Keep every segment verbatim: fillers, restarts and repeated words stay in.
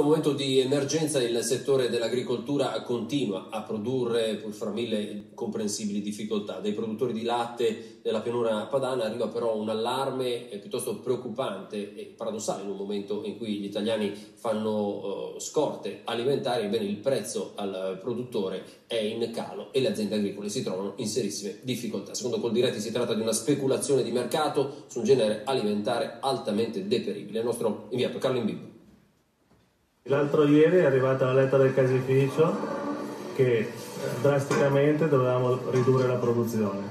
momento di emergenza il settore dell'agricoltura continua a produrre, pur fra mille comprensibili difficoltà. Dai produttori di latte della pianura padana arriva però un allarme piuttosto preoccupante e paradossale in un momento in cui gli italiani fanno uh, scorte alimentari. Ebbene, il prezzo al produttore è in calo e le aziende agricole si trovano in serissime difficoltà. Secondo Coldiretti si tratta di una speculazione di mercato su un genere alimentare altamente deperibile. Il nostro inviato Carlo Imbimbo. L'altro ieri è arrivata la lettera del caseificio che drasticamente dovevamo ridurre la produzione,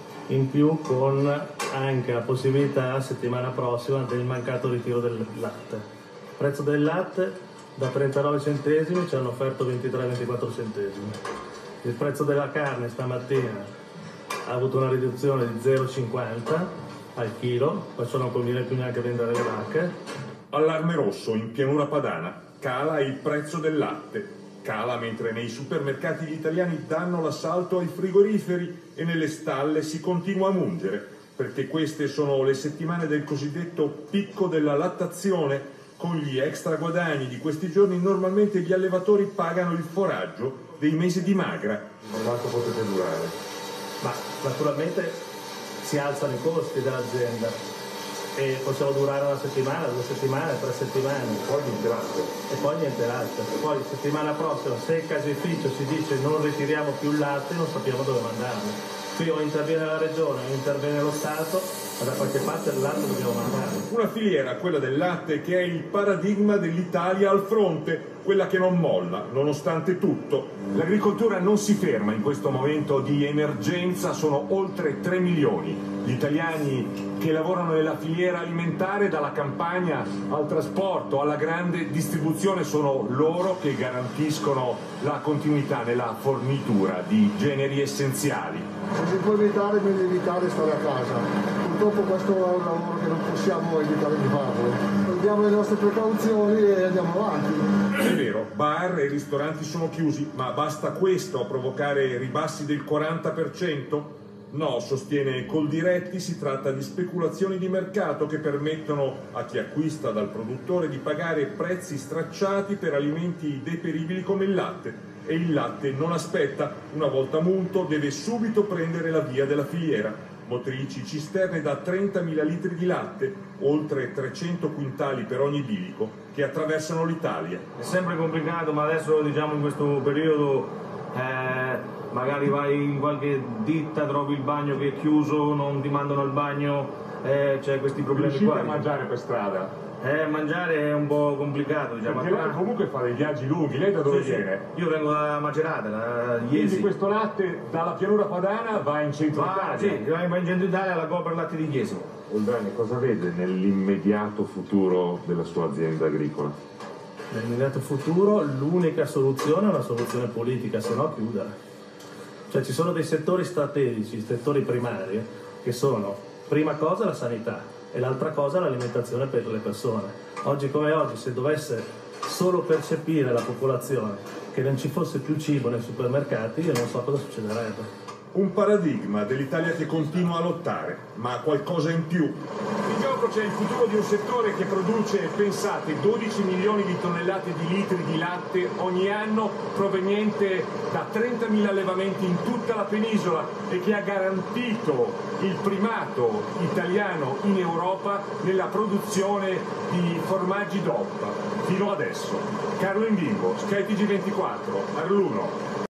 in più con anche la possibilità la settimana prossima del mancato ritiro del latte. Il prezzo del latte da trentanove centesimi ci hanno offerto ventitré ventiquattro centesimi. Il prezzo della carne stamattina ha avuto una riduzione di zero virgola cinquanta al chilo, perciò non conviene più neanche vendere le vacche. Allarme rosso in pianura padana. Cala il prezzo del latte, cala mentre nei supermercati gli italiani danno l'assalto ai frigoriferi e nelle stalle si continua a mungere, perché queste sono le settimane del cosiddetto picco della lattazione. Con gli extra guadagni di questi giorni normalmente gli allevatori pagano il foraggio dei mesi di magra. Quanto potete durare? Ma naturalmente si alzano i costi dell'azienda. E possiamo durare una settimana, due settimane, tre settimane. Poi niente latte. E poi niente latte. Poi settimana prossima, se il caseificio si dice non ritiriamo più il latte, non sappiamo dove mandarlo. Qui o interviene la regione o interviene lo Stato, ma da qualche parte il latte dobbiamo mandarlo. Una filiera, quella del latte, che è il paradigma dell'Italia al fronte, quella che non molla, nonostante tutto. L'agricoltura non si ferma in questo momento di emergenza, sono oltre tre milioni gli italiani che lavorano nella filiera alimentare, dalla campagna al trasporto, alla grande distribuzione. Sono loro che garantiscono la continuità nella fornitura di generi essenziali. Se si può evitare, è meglio evitare e stare a casa. Purtroppo questo è un lavoro che non possiamo evitare di farlo. Prendiamo le nostre precauzioni e andiamo avanti. È vero, bar e ristoranti sono chiusi, ma basta questo a provocare ribassi del quaranta per cento? No, sostiene Coldiretti, si tratta di speculazioni di mercato che permettono a chi acquista dal produttore di pagare prezzi stracciati per alimenti deperibili come il latte. E il latte non aspetta, una volta munto deve subito prendere la via della filiera. Motrici, cisterne da trentamila litri di latte, oltre trecento quintali per ogni bilico, che attraversano l'Italia. È sempre complicato, ma adesso diciamo in questo periodo eh, magari vai in qualche ditta, trovi il bagno che è chiuso, non ti mandano al bagno, eh, c'è questi problemi Riuscite qua. a mangiare per strada? Eh, mangiare è un po' complicato, diciamo. Perché lei comunque fa dei viaggi lunghi, lei da dove sì, viene? Sì. Io vengo da Macerata, da Iesi. Quindi questo latte dalla pianura padana va in centro ah, Italia? Sì, va in centro Italia alla Coop per latte di Iesi. Oldrani, cosa vede nell'immediato futuro della sua azienda agricola? Nell'immediato futuro l'unica soluzione è una soluzione politica, se no chiudere. Cioè ci sono dei settori strategici, settori primari, che sono, prima cosa, la sanità e l'altra cosa l'alimentazione per le persone. Oggi come oggi, se dovesse solo percepire la popolazione che non ci fosse più cibo nei supermercati, io non so cosa succederebbe. Un paradigma dell'Italia che continua a lottare, ma qualcosa in più. In gioco c'è il futuro di un settore che produce, pensate, dodici milioni di tonnellate di litri di latte ogni anno, proveniente da trentamila allevamenti in tutta la penisola e che ha garantito il primato italiano in Europa nella produzione di formaggi D O P fino adesso. Carlo Imbimbo, Sky T G ventiquattro, Arluno.